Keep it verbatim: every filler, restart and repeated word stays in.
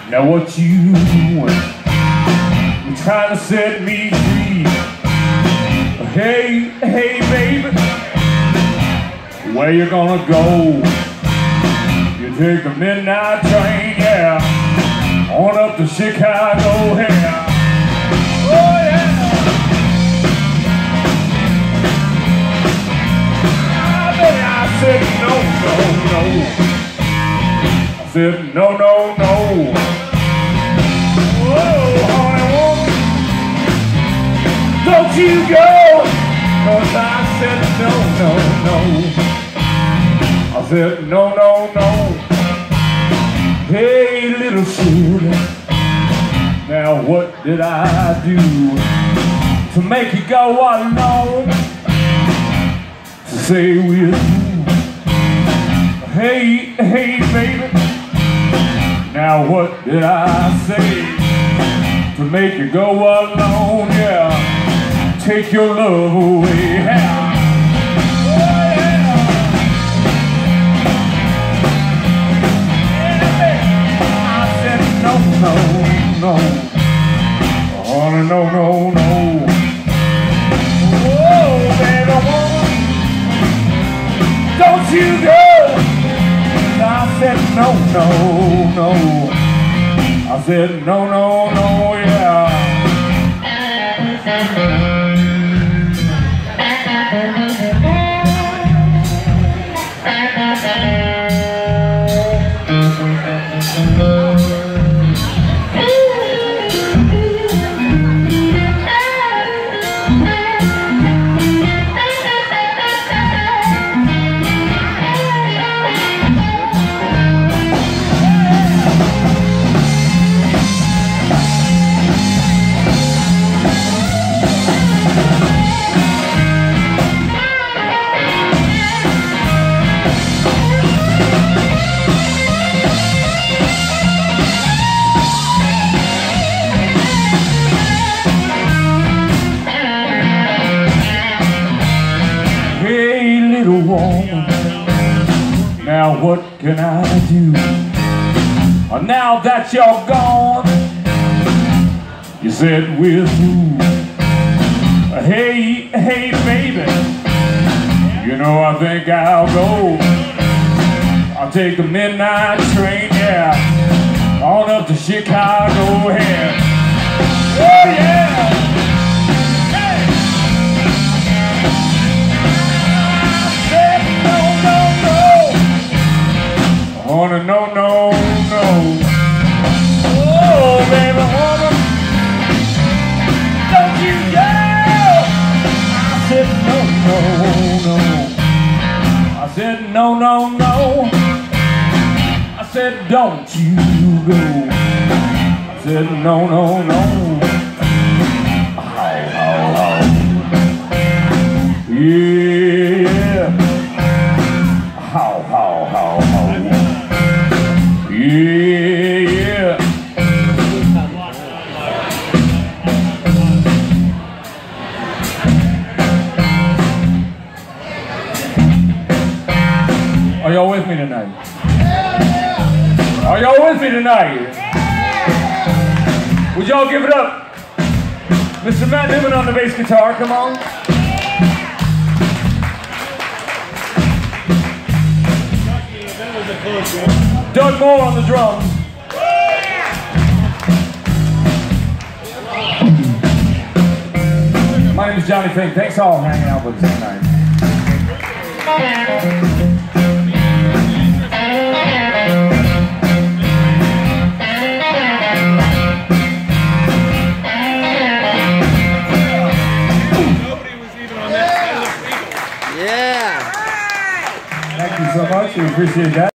Now what you doing? You're trying to set me free. Hey, hey baby, where you gonna go? You take the midnight train, yeah, on up to Chicago, yeah. Oh yeah. I said no, no, no. I said no, no, no. Whoa, honey, woman, don't you go, 'cause I said no, no, no. I said no, no, no. Hey, little sugar, now what did I do to make you go alone? To say we're through. Hey, hey, baby, now what did I say to make you go alone? Yeah, take your love away. Yeah. Oh, yeah. I said no, no, no. Oh, no, no, no. Whoa, baby, woman, don't you go. I said no, no, no. I said no, no, no, yeah. Now what can I do? Now that you're gone, you said we're through. Hey, hey baby, you know I think I'll go. I'll take the midnight train, yeah, on up to Chicago, yeah. Oh yeah. Oh, no, no, no, no. Oh, baby, woman, don't you go. I said no, no, no. I said no, no, no. I said don't you go. I said no, no, no. Oh, oh, oh. Yeah. How, how, how, how. Yeah, yeah. Are y'all with me tonight? Are y'all with me tonight? Would y'all give it up? Mister Matt Newman on the bass guitar, come on. Doug Moore on the drums. My name is Johnny Fink. Thanks all for hanging out with us tonight. Nobody was even on that side of the field. Yeah. Thank you so much. We appreciate that.